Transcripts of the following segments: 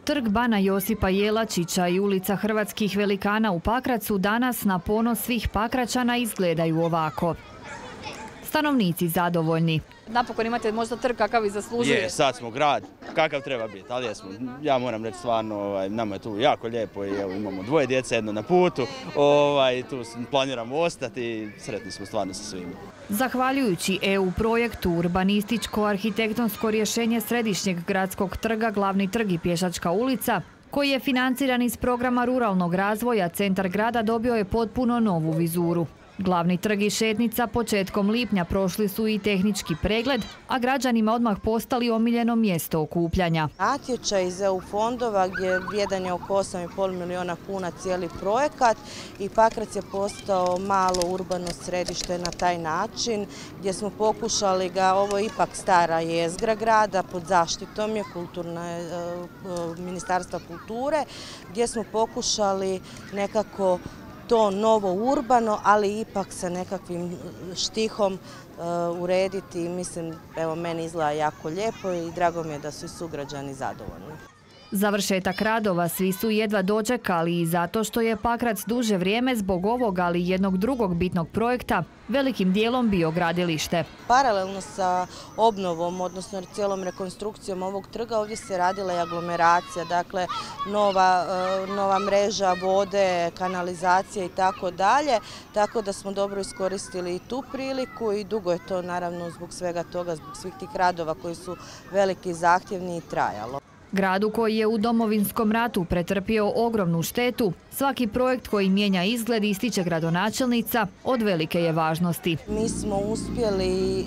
Trg Bana Josipa Jelačića i ulica Hrvatskih velikana u Pakracu danas na ponos svih Pakračana izgledaju ovako. Stanovnici zadovoljni. Napokon imate možda trg kakav i zaslužuje. Je, sad smo grad, kakav treba biti, ali jesmo. Ja moram reći stvarno, nama je tu jako lijepo i evo, imamo 2 djece, jedno na putu, tu planiramo ostati i sretni smo stvarno sa svima. Zahvaljujući EU projektu urbanističko-arhitektonsko rješenje središnjeg gradskog trga, glavni trg i pješačka ulica, koji je financiran iz programa ruralnog razvoja, centar grada dobio je potpuno novu vizuru. Glavni trg i šetnica početkom lipnja prošli su i tehnički pregled, a građanima odmah postali omiljeno mjesto okupljanja. Natječaj iz EU fondova gdje vrijedan je oko 8,5 milijuna kuna cijeli projekat i Pakrac je postao malo urbano središte na taj način gdje smo pokušali ga, ovo je ipak stara jezgra grada, pod zaštitom je Ministarstva kulture, gdje smo pokušali nekako to novo urbano, ali ipak sa nekakvim štihom urediti. Mislim, evo, meni izgleda jako lijepo i drago mi je da su i sugrađani zadovoljni. Završetak radova svi su jedva dočekali i zato što je Pakrac duže vrijeme zbog ovog, ali i jednog drugog bitnog projekta velikim dijelom bio gradilište. Paralelno sa obnovom, odnosno cijelom rekonstrukcijom ovog trga, ovdje se radila i aglomeracija, dakle nova mreža vode, kanalizacije i tako dalje, tako da smo dobro iskoristili i tu priliku i dugo je to naravno zbog svega toga, zbog svih tih radova koji su veliki i zahtjevni i trajalo. Gradu koji je u Domovinskom ratu pretrpio ogromnu štetu, svaki projekt koji mijenja izgled, ističe gradonačelnica, od velike je važnosti. Mi smo uspjeli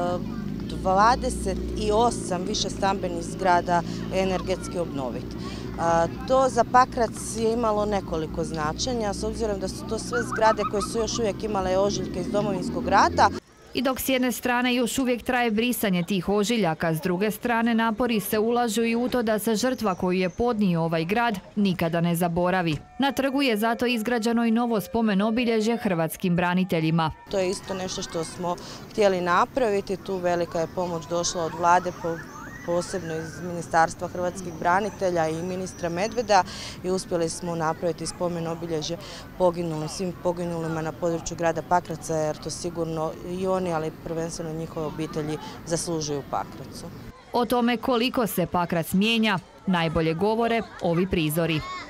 28 više stambenih zgrada energetski obnoviti. To za Pakrac je imalo nekoliko značenja, s obzirom da su to sve zgrade koje su još uvijek imale ožiljke iz Domovinskog rata. I dok s jedne strane još uvijek traje brisanje tih ožiljaka, s druge strane napori se ulažu i u to da se žrtva koju je podnio ovaj grad nikada ne zaboravi. Na trgu je zato izgrađeno i novo spomen obilježje hrvatskim braniteljima. To je isto nešto što smo htjeli napraviti, tu velika je pomoć došla od vlade, posebno iz Ministarstva hrvatskih branitelja i ministra Medveda i uspjeli smo napraviti spomen obilježje svim poginulima na području grada Pakraca, jer to sigurno i oni, ali prvenstveno njihove obitelji zaslužuju u Pakracu. O tome koliko se Pakrac mijenja najbolje govore ovi prizori.